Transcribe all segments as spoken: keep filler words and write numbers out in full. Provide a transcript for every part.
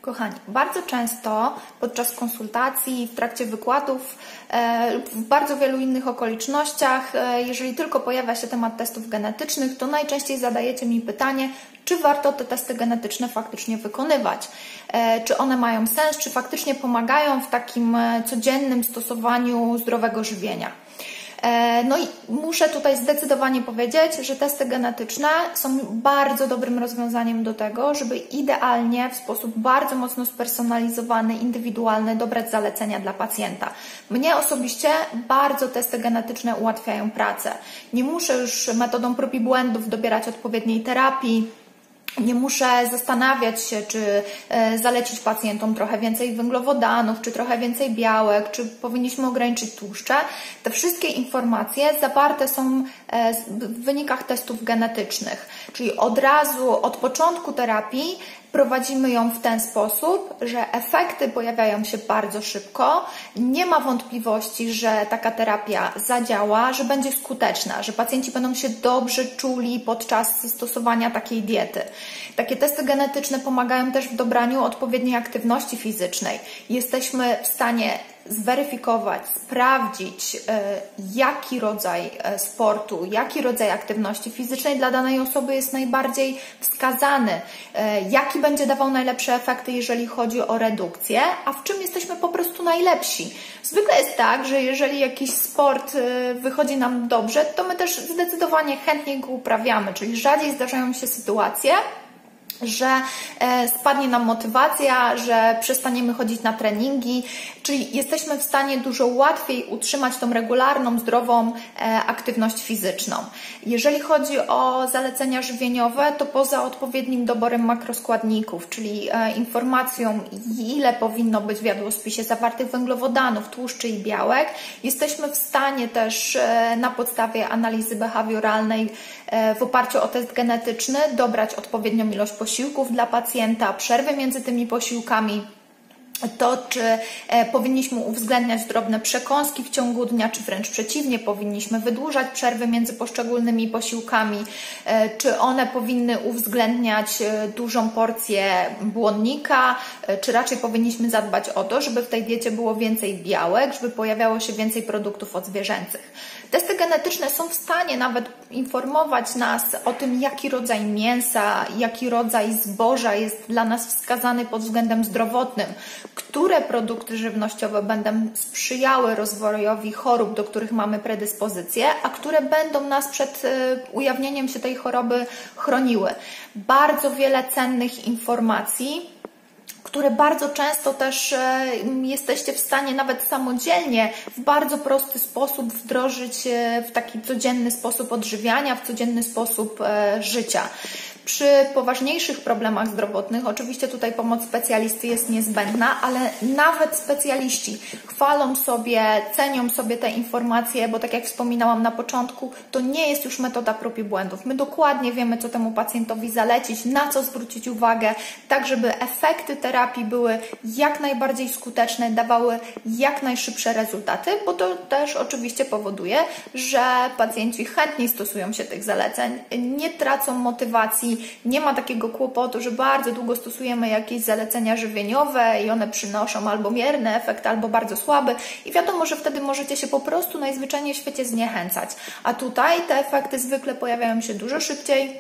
Kochani, bardzo często podczas konsultacji, w trakcie wykładów e, lub w bardzo wielu innych okolicznościach, e, jeżeli tylko pojawia się temat testów genetycznych, to najczęściej zadajecie mi pytanie, czy warto te testy genetyczne faktycznie wykonywać, e, czy one mają sens, czy faktycznie pomagają w takim codziennym stosowaniu zdrowego żywienia. No i muszę tutaj zdecydowanie powiedzieć, że testy genetyczne są bardzo dobrym rozwiązaniem do tego, żeby idealnie, w sposób bardzo mocno spersonalizowany, indywidualny dobrać zalecenia dla pacjenta. Mnie osobiście bardzo testy genetyczne ułatwiają pracę. Nie muszę już metodą prób i błędów dobierać odpowiedniej terapii. Nie muszę zastanawiać się, czy zalecić pacjentom trochę więcej węglowodanów, czy trochę więcej białek, czy powinniśmy ograniczyć tłuszcze. Te wszystkie informacje zawarte są w wynikach testów genetycznych, czyli od razu, od początku terapii prowadzimy ją w ten sposób, że efekty pojawiają się bardzo szybko, nie ma wątpliwości, że taka terapia zadziała, że będzie skuteczna, że pacjenci będą się dobrze czuli podczas stosowania takiej diety. Takie testy genetyczne pomagają też w dobraniu odpowiedniej aktywności fizycznej. Jesteśmy w stanie zweryfikować, sprawdzić, jaki rodzaj sportu, jaki rodzaj aktywności fizycznej dla danej osoby jest najbardziej wskazany, jaki będzie dawał najlepsze efekty, jeżeli chodzi o redukcję, a w czym jesteśmy po prostu najlepsi. Zwykle jest tak, że jeżeli jakiś sport wychodzi nam dobrze, to my też zdecydowanie chętnie go uprawiamy, czyli rzadziej zdarzają się sytuacje, że spadnie nam motywacja, że przestaniemy chodzić na treningi, czyli jesteśmy w stanie dużo łatwiej utrzymać tą regularną, zdrową aktywność fizyczną. Jeżeli chodzi o zalecenia żywieniowe, to poza odpowiednim doborem makroskładników, czyli informacją, ile powinno być w jadłospisie zawartych węglowodanów, tłuszczy i białek, jesteśmy w stanie też na podstawie analizy behawioralnej w oparciu o test genetyczny dobrać odpowiednią ilość posiłków dla pacjenta, przerwy między tymi posiłkami, to czy e, powinniśmy uwzględniać drobne przekąski w ciągu dnia, czy wręcz przeciwnie, powinniśmy wydłużać przerwy między poszczególnymi posiłkami, e, czy one powinny uwzględniać e, dużą porcję błonnika, e, czy raczej powinniśmy zadbać o to, żeby w tej diecie było więcej białek, żeby pojawiało się więcej produktów odzwierzęcych. Testy genetyczne są w stanie nawet informować nas o tym, jaki rodzaj mięsa, jaki rodzaj zboża jest dla nas wskazany pod względem zdrowotnym, które produkty żywnościowe będą sprzyjały rozwojowi chorób, do których mamy predyspozycję, a które będą nas przed ujawnieniem się tej choroby chroniły. Bardzo wiele cennych informacji, które bardzo często też jesteście w stanie nawet samodzielnie w bardzo prosty sposób wdrożyć w taki codzienny sposób odżywiania, w codzienny sposób życia. Przy poważniejszych problemach zdrowotnych oczywiście tutaj pomoc specjalisty jest niezbędna, ale nawet specjaliści chwalą sobie, cenią sobie te informacje, bo tak jak wspominałam na początku, to nie jest już metoda prób i błędów. My dokładnie wiemy, co temu pacjentowi zalecić, na co zwrócić uwagę, tak żeby efekty terapii były jak najbardziej skuteczne, dawały jak najszybsze rezultaty, bo to też oczywiście powoduje, że pacjenci chętniej stosują się tych zaleceń, nie tracą motywacji, nie ma takiego kłopotu, że bardzo długo stosujemy jakieś zalecenia żywieniowe i one przynoszą albo mierny efekt, albo bardzo słaby i wiadomo, że wtedy możecie się po prostu najzwyczajniej w świecie zniechęcać. A tutaj te efekty zwykle pojawiają się dużo szybciej,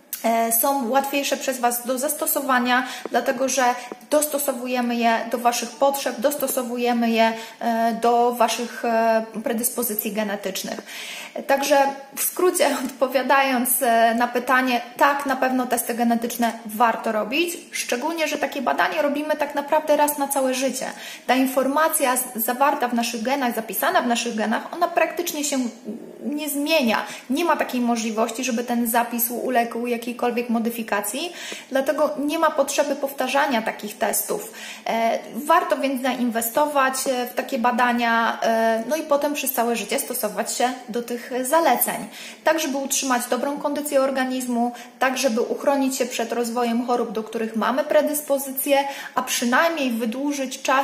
są łatwiejsze przez Was do zastosowania, dlatego że dostosowujemy je do Waszych potrzeb, dostosowujemy je do Waszych predyspozycji genetycznych. Także w skrócie odpowiadając na pytanie, tak, na pewno testy genetyczne warto robić, szczególnie, że takie badanie robimy tak naprawdę raz na całe życie. Ta informacja zawarta w naszych genach, zapisana w naszych genach, ona praktycznie się nie zmienia. Nie ma takiej możliwości, żeby ten zapis uległ jakiejkolwiek modyfikacji, dlatego nie ma potrzeby powtarzania takich testów. Warto więc zainwestować w takie badania, no i potem przez całe życie stosować się do tych zaleceń, tak żeby utrzymać dobrą kondycję organizmu, tak żeby uchronić się przed rozwojem chorób, do których mamy predyspozycję, a przynajmniej wydłużyć czas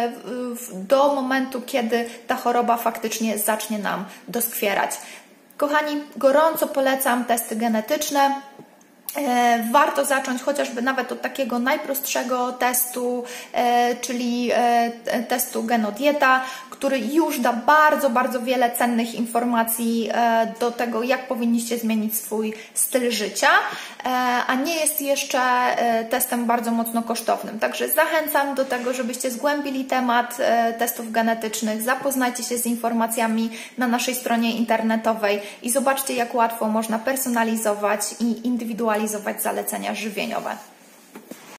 do momentu, kiedy ta choroba faktycznie zacznie nam doskwierać. Kochani, gorąco polecam testy genetyczne. Warto zacząć chociażby nawet od takiego najprostszego testu, czyli testu Genodieta, który już da bardzo, bardzo wiele cennych informacji do tego, jak powinniście zmienić swój styl życia, a nie jest jeszcze testem bardzo mocno kosztownym. Także zachęcam do tego, żebyście zgłębili temat testów genetycznych, zapoznajcie się z informacjami na naszej stronie internetowej i zobaczcie, jak łatwo można personalizować i indywidualizować zalecenia żywieniowe.